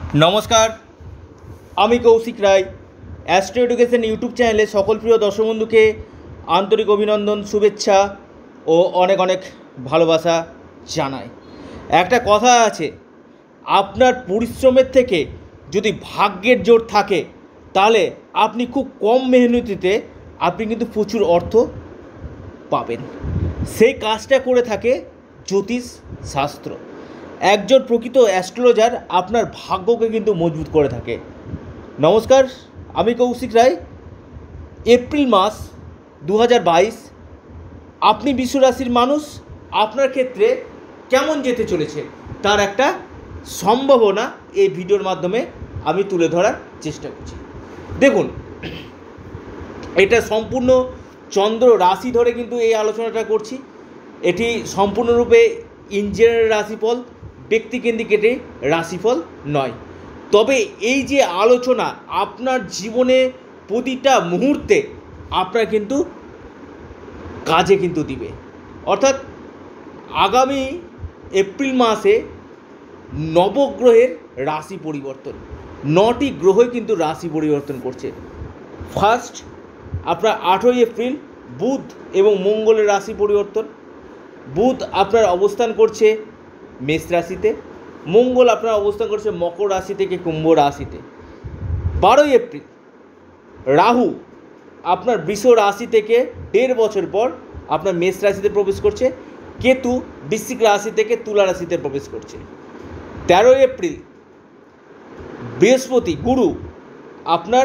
নমস্কার, আমি Koushik Roy. Astro education YouTube চ্যানেলে সকল প্রিয় দর্শক বন্ধুকে আন্তরিক অভিনন্দন, শুভেচ্ছা ও অনেক অনেক ভালোবাসা জানাই। একটা কথা আছে, আপনার পরিশ্রমের থেকে যদি ভাগ্যের জোর থাকে তাহলে আপনি খুব কম মেহনতিতে আপনি কিন্তু প্রচুর অর্থ পাবেন। সেই কাজটা করে থাকে জ্যোতিষ শাস্ত্র। একজন প্রকৃত অ্যাস্ট্রোলজার আপনার ভাগ্যকে কিন্তু মজবুত করে থাকে। নমস্কার, আমি কৌশিক রায়। এপ্রিল মাস 2022, আপনি বিশ্বরাশির মানুষ, আপনার ক্ষেত্রে কেমন যেতে চলেছে তার একটা সম্ভাবনা এই ভিডিওর মাধ্যমে আমি তুলে ধরার চেষ্টা করছি। দেখুন, এটা সম্পূর্ণ চন্দ্র রাশি ধরে কিন্তু এই আলোচনাটা করছি। এটি সম্পূর্ণরূপে ইন জেনারেল রাশিফল, ব্যক্তিকেন্দ্রিক এটি রাশিফল নয়। তবে এই যে আলোচনা আপনার জীবনে প্রতিটা মুহূর্তে আপনার কিন্তু কাজে কিন্তু দিবে। অর্থাৎ আগামী এপ্রিল মাসে নবগ্রহের রাশি পরিবর্তন, 9টি গ্রহই কিন্তু রাশি পরিবর্তন করছে। ফার্স্ট আপনার 8ই এপ্রিল বুধ এবং মঙ্গলের রাশি পরিবর্তন। বুধ আপনার অবস্থান করছে মেষ রাশিতে, মঙ্গল আপনার অবস্থান করছে মকর রাশি থেকে কুম্ভ রাশিতে। 12ই এপ্রিল রাহু আপনার বৃষ রাশি থেকে 1.5 বছর পর আপনার মেষ রাশিতে প্রবেশ করছে। কেতু বৃশ্চিক রাশি থেকে তুলা রাশিতে প্রবেশ করছে। 13ই এপ্রিল বৃহস্পতি গুরু আপনার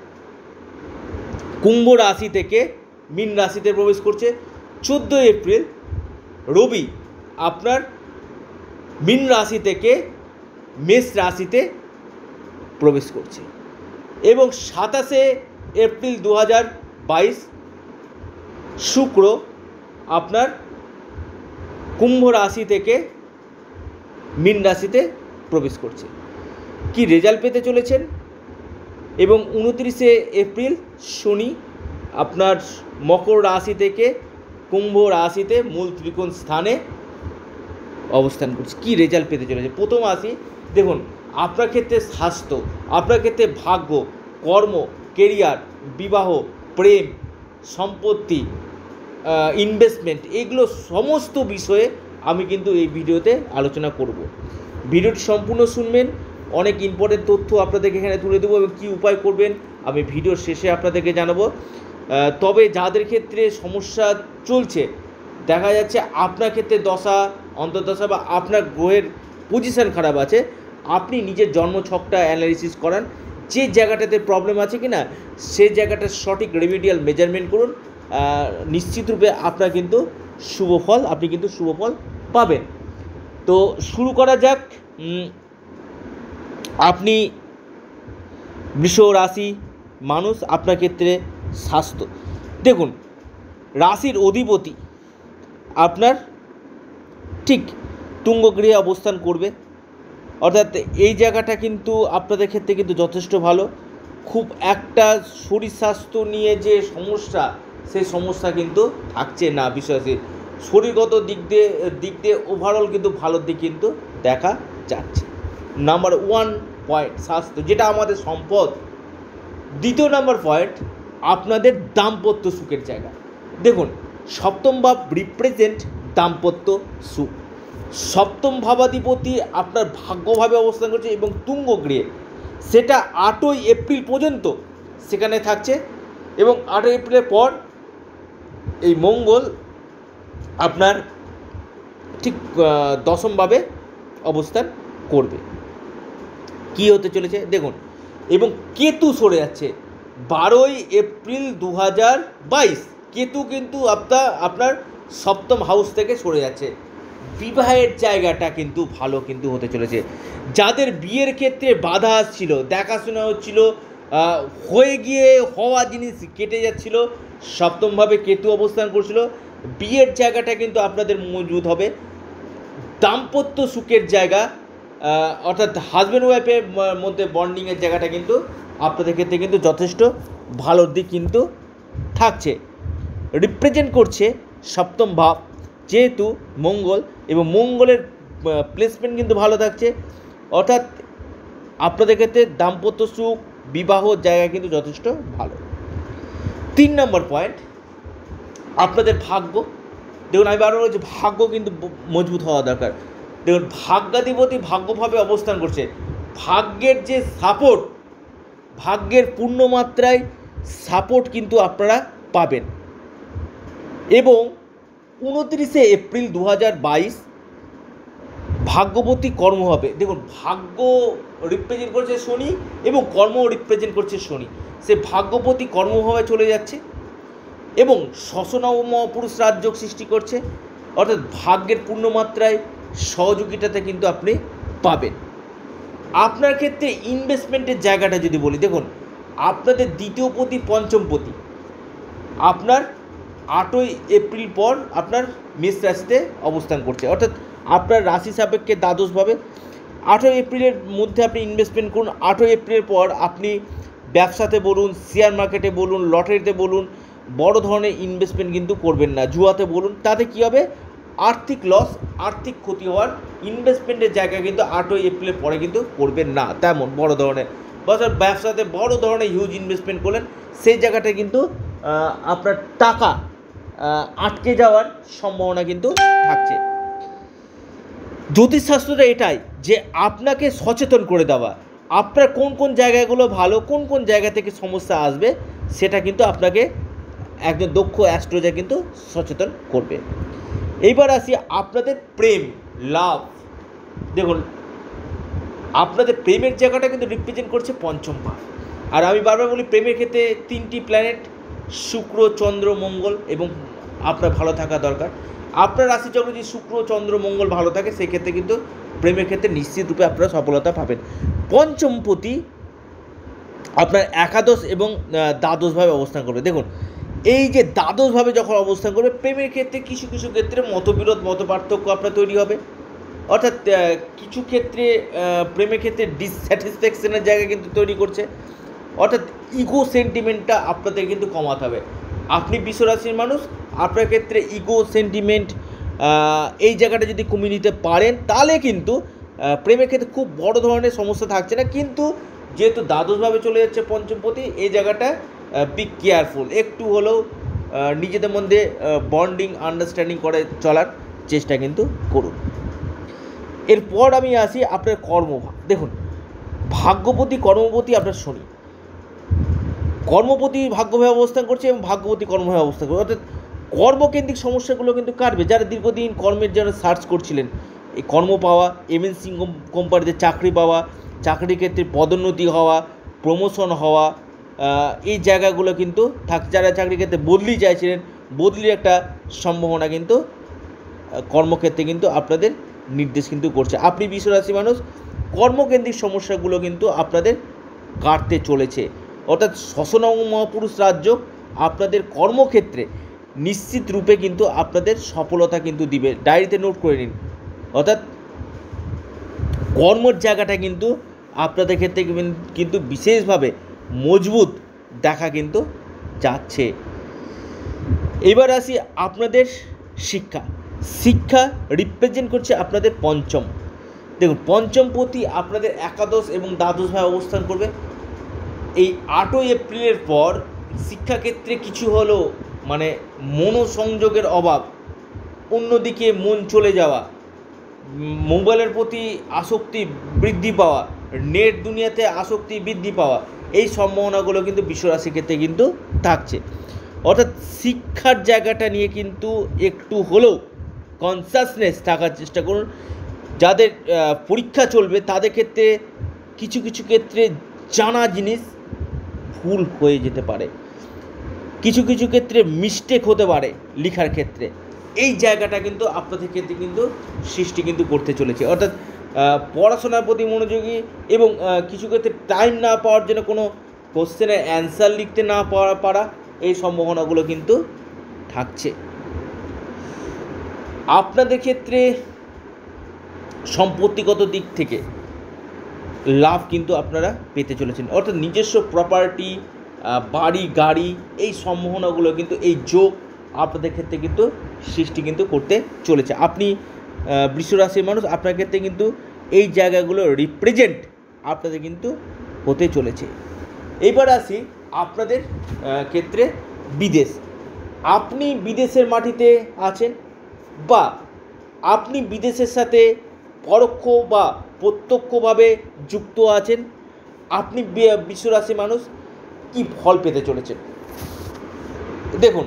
কুম্ভ রাশি থেকে মীন রাশিতে প্রবেশ করছে। 14ই এপ্রিল রবি আপনার মীন রাশি থেকে মেষ রাশিতে প্রবেশ করছে। এবং 27শে এপ্রিল 2022 শুক্র আপনার কুম্ভ রাশি থেকে মীন রাশিতে প্রবেশ করছে। কি রেজাল্ট পেতে চলেছেন? এবং 29শে এপ্রিল শনি আপনার মকর রাশি থেকে কুম্ভ রাশিতে মূল ত্রিকোণ স্থানে অবস্থান করছে। কী রেজাল্ট পেতে চলেছে? প্রথম আসি, দেখুন, আপনার ক্ষেত্রে স্বাস্থ্য, আপনার ক্ষেত্রে ভাগ্য, কর্ম, কেরিয়ার, বিবাহ, প্রেম, সম্পত্তি, ইনভেস্টমেন্ট, এগুলো সমস্ত বিষয়ে আমি কিন্তু এই ভিডিওতে আলোচনা করব। ভিডিওটি সম্পূর্ণ শুনবেন, অনেক ইম্পর্টেন্ট তথ্য আপনাদেরকে এখানে তুলে দেবো এবং কী উপায় করবেন আমি ভিডিওর শেষে আপনাদেরকে জানাবো। তবে যাদের ক্ষেত্রে সমস্যা চলছে, দেখা যাচ্ছে আপনার ক্ষেত্রে দশা, অন্তর্দশা বা আপনার গ্রহের পজিশান খারাপ আছে, আপনি নিজের জন্মছকটা অ্যানালিসিস করান, যে জায়গাটাতে প্রবলেম আছে কি না সেই জায়গাটার সঠিক রেমিডিয়াল মেজারমেন্ট করুন। নিশ্চিতরূপে আপনার কিন্তু আপনি কিন্তু শুভ ফল পাবেন। তো শুরু করা যাক। আপনি বৃষ রাশি মানুষ, আপনার ক্ষেত্রে স্বাস্থ্য, দেখুন, রাশির অধিপতি আপনার ঠিক তুঙ্গগৃহে অবস্থান করবে। অর্থাৎ এই জায়গাটা কিন্তু আপনাদের ক্ষেত্রে কিন্তু যথেষ্ট ভালো। খুব একটা শরীর স্বাস্থ্য নিয়ে যে সমস্যা, সেই সমস্যা কিন্তু থাকছে না। বিষয়ে শরীরগত দিক দিয়ে ওভারঅল কিন্তু ভালোর দিক কিন্তু দেখা যাচ্ছে। নাম্বার 1 পয়েন্ট স্বাস্থ্য, যেটা আমাদের সম্পদ। দ্বিতীয় নাম্বার পয়েন্ট আপনাদের দাম্পত্য সুখের জায়গা। দেখুন, সপ্তম ভাব রিপ্রেজেন্ট দাম্পত্য সুখ। সপ্তম ভাবাধিপতি আপনার ভাগ্যভাবে অবস্থান করছে এবং তুঙ্গগৃহে, সেটা 8ই এপ্রিল পর্যন্ত সেখানে থাকছে। এবং 8ই এপ্রিলের পর এই মঙ্গল আপনার ঠিক দশমভাবে অবস্থান করবে। কি হতে চলেছে দেখুন, এবং কেতু সরে যাচ্ছে 12ই এপ্রিল 2022। কেতু কিন্তু আপনার সপ্তম হাউস থেকে সরে যাচ্ছে। বিবাহের জায়গাটা কিন্তু ভালো কিন্তু হতে চলেছে। যাদের বিয়ের ক্ষেত্রে বাধা আসছিল, দেখাশোনা হচ্ছিল, হয়ে গিয়ে হওয়া জিনিস কেটে যাচ্ছিল, সপ্তমভাবে কেতু অবস্থান করছিল, বিয়ের জায়গাটা কিন্তু আপনাদের মজবুত হবে। দাম্পত্য সুখের জায়গা, অর্থাৎ হাজব্যান্ড ওয়াইফের মধ্যে বন্ডিংয়ের জায়গাটা কিন্তু আপনাদের ক্ষেত্রে কিন্তু যথেষ্ট ভালোর দিক কিন্তু থাকছে। রিপ্রেজেন্ট করছে সপ্তম ভাব, যেহেতু মঙ্গল, এবং মঙ্গলের প্লেসমেন্ট কিন্তু ভালো থাকছে। অর্থাৎ আপনাদের ক্ষেত্রে দাম্পত্য সুখ, বিবাহ জায়গা কিন্তু যথেষ্ট ভালো। 3 নম্বর পয়েন্ট, আপনাদের ভাগ্য। দেখুন আমি বারবার বলছি ভাগ্য কিন্তু মজবুত হওয়া দরকার। দেখুন ভাগ্যাধিপতি ভাগ্যভাবে অবস্থান করছে, ভাগ্যের যে সাপোর্ট, ভাগ্যের পূর্ণমাত্রায় সাপোর্ট কিন্তু আপনারা পাবেন। এবং 29 এপ্রিল 2022 ভাগ্যবতী কর্ম হবে। দেখুন ভাগ্য রিপ্রেজেন্ট করছে শনি এবং কর্ম রিপ্রেজেন্ট করছে শনি, সে ভাগ্যবতী কর্মভাবে চলে যাচ্ছে এবং ষষ্ঠনবম পুরুষ রাজযোগ সৃষ্টি করছে, অর্থাৎ ভাগ্যের পূর্ণমাত্রায় সহযোগিতাতে কিন্তু আপনি পাবেন। আপনার ক্ষেত্রে ইনভেস্টমেন্টের জায়গাটা যদি বলি, দেখুন আপনাদের দ্বিতীয় পতি পঞ্চম পতি আপনার 8ই এপ্রিল পর আপনার মেষ রাশিতে অবস্থান করছে, অর্থাৎ আপনার রাশি সাপেক্ষে দ্বাদশভাবে। 8ই এপ্রিলের মধ্যে আপনি ইনভেস্টমেন্ট করুন। 8ই এপ্রিলের পর আপনি ব্যবসাতে বলুন, শেয়ার মার্কেটে বলুন, লটারিতে বলুন, বড় ধরনের ইনভেস্টমেন্ট কিন্তু করবেন না। জুয়াতে বলুন, তাতে কী হবে, আর্থিক লস, আর্থিক ক্ষতি হওয়ার ইনভেস্টমেন্টের জায়গা কিন্তু 8ই এপ্রিলের পরে কিন্তু করবেন না। তেমন বড় ধরনের বছর ব্যবসাতে বড় ধরনের হিউজ ইনভেস্টমেন্ট করলেন, সেই জায়গাটায় কিন্তু আপনার টাকা আটকে যাওয়ার সম্ভাবনা কিন্তু থাকছে। জ্যোতিষশাস্ত্রটা এটাই যে আপনাকে সচেতন করে দেওয়া, আপনার কোন কোন জায়গাগুলো ভালো, কোন কোন জায়গা থেকে সমস্যা আসবে, সেটা কিন্তু আপনাকে একজন দক্ষ অ্যাস্ট্রোলজার কিন্তু সচেতন করবে। এইবার আসি আপনাদের প্রেম, লাভ। দেখুন আপনাদের প্রেমের জায়গাটা কিন্তু রিপ্রেজেন্ট করছে পঞ্চম ভাব। আর আমি বারবার বলি প্রেমের ক্ষেত্রে 3টি প্ল্যানেট শুক্র, চন্দ্র, মঙ্গল এবং আপনার ভালো থাকা দরকার। আপনার রাশিচক্র যদি শুক্র, চন্দ্র, মঙ্গল ভালো থাকে, সেক্ষেত্রে কিন্তু প্রেমের ক্ষেত্রে নিশ্চিত রূপে আপনারা সফলতা পাবেন। পঞ্চমপতি আপনার একাদশ এবং দ্বাদশভাবে অবস্থান করবে। দেখুন এই যে দ্বাদশভাবে যখন অবস্থান করবে, প্রেমের ক্ষেত্রে কিছু কিছু ক্ষেত্রে মতবিরোধ, মত পার্থক্য আপনার তৈরি হবে, অর্থাৎ কিছু ক্ষেত্রে প্রেমের ক্ষেত্রে ডিসস্যাটিসফ্যাকশনের জায়গা কিন্তু তৈরি করছে, অর্থাৎ ইগো সেন্টিমেন্টটা আপনাদের কিন্তু কমাতে হবে। আপনি বিশ্বরাশির মানুষ, আপনার ক্ষেত্রে ইগো সেন্টিমেন্ট এই জায়গাটা যদি কমিয়ে নিতে পারেন, তাহলে কিন্তু প্রেমের ক্ষেত্রে খুব বড় ধরনের সমস্যা থাকছে না। কিন্তু যেহেতু দ্বাদশভাবে চলে যাচ্ছে পঞ্চমপতি, এই জায়গাটা বি কেয়ারফুল, একটু হলেও নিজেদের মধ্যে বন্ডিং, আন্ডারস্ট্যান্ডিং করে চলার চেষ্টা কিন্তু করুন। এরপর আমি আসি আপনার কর্মভাব। দেখুন ভাগ্যপতি কর্মপতি আপনার শনি, কর্মপতি ভাগ্যভাবে অবস্থান করছে এবং ভাগ্যপতি কর্মভাবে অবস্থান করছে, অর্থাৎ কর্মকেন্দ্রিক সমস্যাগুলো কিন্তু কাটবে। যারা দীর্ঘদিন কর্মের জন্য সার্চ করছিলেন, এই কর্ম পাওয়া, এমএনসি কোম্পানিতে চাকরি পাওয়া, চাকরির ক্ষেত্রে পদোন্নতি হওয়া, প্রমোশন হওয়া, এই জায়গাগুলো কিন্তু থাকছে। যারা চাকরির ক্ষেত্রে বদলি চাইছিলেন, বদলির একটা সম্ভাবনা কিন্তু কর্মক্ষেত্রে কিন্তু আপনাদের নির্দেশ কিন্তু করছে। আপনি বিশ্বরাশি মানুষ, কর্মকেন্দ্রিক সমস্যাগুলো কিন্তু আপনাদের কাটতে চলেছে, অর্থাৎ ষষ্ঠনবম মহাপুরুষ রাজযোগ আপনাদের কর্মক্ষেত্রে নিশ্চিত রূপে কিন্তু আপনাদের সফলতা কিন্তু দিবে। ডায়েরিতে নোট করে নিন, অর্থাৎ কর্মের জায়গাটা কিন্তু আপনাদের ক্ষেত্রে কিন্তু বিশেষভাবে মজবুত দেখা কিন্তু যাচ্ছে। এবার আসি আপনাদের শিক্ষা। শিক্ষা রিপ্রেজেন্ট করছে আপনাদের পঞ্চম। দেখুন পঞ্চমপতি আপনাদের একাদশ এবং দ্বাদশভাবে অবস্থান করবে। এই 8ই এপ্রিলের পর শিক্ষাক্ষেত্রে কিছু হলো মানে মনোসংযোগের অভাব, অন্যদিকে মন চলে যাওয়া, মোবাইলের প্রতি আসক্তি বৃদ্ধি পাওয়া, নেট দুনিয়াতে আসক্তি বৃদ্ধি পাওয়া, এই সম্ভাবনাগুলো কিন্তু বিশ্বরাশির ক্ষেত্রে কিন্তু থাকছে। অর্থাৎ শিক্ষার জায়গাটা নিয়ে কিন্তু একটু হলেও কনসাসনেস থাকার চেষ্টা করুন। যাদের পরীক্ষা চলবে তাদের ক্ষেত্রে কিছু কিছু ক্ষেত্রে জানা জিনিস ভুল হয়ে যেতে পারে, কিছু কিছু ক্ষেত্রে মিস্টেক হতে পারে লেখার ক্ষেত্রে। এই জায়গাটা কিন্তু আপনাদের ক্ষেত্রে কিন্তু সৃষ্টি কিন্তু করতে চলেছে, অর্থাৎ পড়াশোনার প্রতি মনোযোগী এবং কিছু ক্ষেত্রে টাইম না পাওয়ার জন্য কোনো কোশ্চেনের অ্যান্সার লিখতে না পারা, এই সম্ভাবনাগুলো কিন্তু থাকছে। আপনাদের ক্ষেত্রে সম্পত্তিগত দিক থেকে লাভ কিন্তু আপনারা পেতে চলেছেন, অর্থাৎ নিজস্ব প্রপার্টি, বাড়ি, গাড়ি, এই সম্ভাবনাগুলো কিন্তু এই যোগ আপনাদের ক্ষেত্রে কিন্তু সৃষ্টি কিন্তু করতে চলেছে। আপনি বৃষ রাশির মানুষ, আপনার ক্ষেত্রে কিন্তু এই জায়গাগুলো রিপ্রেজেন্ট আপনাদের কিন্তু হতে চলেছে। এইবার আসি আপনাদের ক্ষেত্রে বিদেশ। আপনি বিদেশের মাটিতে আছেন বা আপনি বিদেশের সাথে পরোক্ষ বা প্রত্যক্ষভাবে যুক্ত আছেন, আপনি বিশ্বরাশি মানুষ কি ফল পেতে চলেছেন। দেখুন,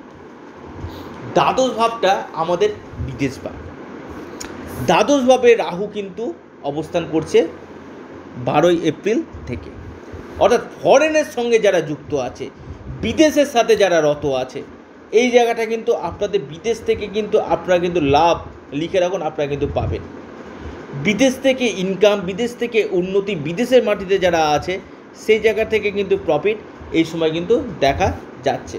দ্বাদশ ভাবটা আমাদের বিদেশ ভাব। দ্বাদশ ভাবে রাহু কিন্তু অবস্থান করছে 12ই এপ্রিল থেকে, অর্থাৎ ফরেনের সঙ্গে যারা যুক্ত আছে, বিদেশের সাথে যারা রত আছে, এই জায়গাটা কিন্তু আপনাদের বিদেশ থেকে কিন্তু আপনারা কিন্তু লাভ, লিখে রাখুন, আপনারা কিন্তু পাবেন। বিদেশ থেকে ইনকাম, বিদেশ থেকে উন্নতি, বিদেশের মাটিতে যারা আছে সেই জায়গা থেকে কিন্তু প্রফিট এই সময় কিন্তু দেখা যাচ্ছে।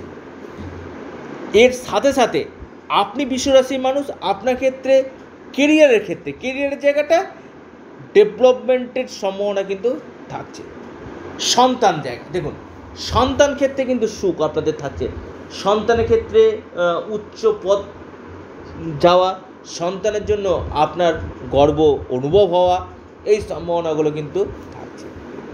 এর সাথে সাথে আপনি বিশ্বরাশির মানুষ, আপনার ক্ষেত্রে কেরিয়ারের জায়গাটা ডেভেলপমেন্টের সম্ভাবনা কিন্তু থাকছে। সন্তান জায়গা, দেখুন সন্তান ক্ষেত্রে কিন্তু সুখ আপনাদের থাকছে। সন্তানের ক্ষেত্রে উচ্চ পদ যাওয়া, সন্তানের জন্য আপনার গর্ব অনুভব হওয়া, এই সম্ভাবনাগুলো কিন্তু থাকছে।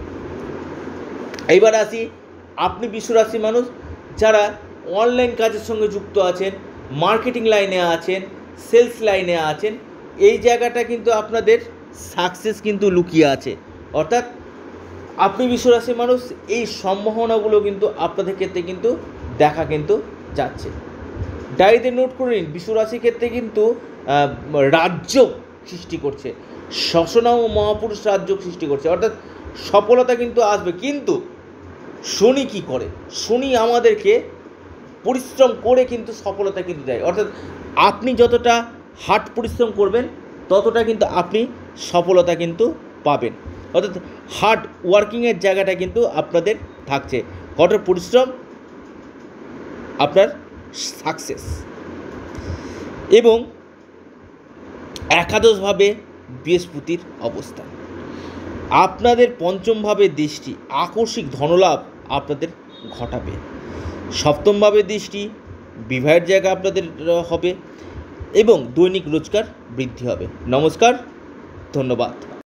এইবার আসি আপনি বিশ্বরাশি মানুষ যারা অনলাইন কাজের সঙ্গে যুক্ত আছেন, মার্কেটিং লাইনে আছেন, সেলস লাইনে আছেন, এই জায়গাটা কিন্তু আপনাদের সাকসেস কিন্তু লুকিয়ে আছে। অর্থাৎ আপনি বিশ্বরাশি মানুষ, এই সম্ভাবনাগুলো কিন্তু আপনাদের ক্ষেত্রে কিন্তু দেখা কিন্তু যাচ্ছে। ডায়েরিতে নোট করে নিন, বিশ্বরাশির ক্ষেত্রে কিন্তু রাজ্য সৃষ্টি করছে, শশনা ও মহাপুরুষ রাজ্য সৃষ্টি করছে, অর্থাৎ সফলতা কিন্তু আসবে। কিন্তু শনি কী করে? শনি আমাদেরকে পরিশ্রম করে কিন্তু সফলতা কিন্তু দেয়। অর্থাৎ আপনি যতটা হার্ড পরিশ্রম করবেন ততটা কিন্তু আপনি সফলতা কিন্তু পাবেন। অর্থাৎ হার্ড ওয়ার্কিংয়ের জায়গাটা কিন্তু আপনাদের থাকছে, কঠোর পরিশ্রম আপনার সাকসেস। এবং একাদশভাবে বৃহস্পতির অবস্থান, আপনাদের পঞ্চমভাবে দৃষ্টি আকস্মিক ধনলাভ আপনাদের ঘটাবে। সপ্তমভাবে দৃষ্টি বিবাহের জায়গা আপনাদের হবে এবং দৈনিক রোজগার বৃদ্ধি হবে। নমস্কার, ধন্যবাদ।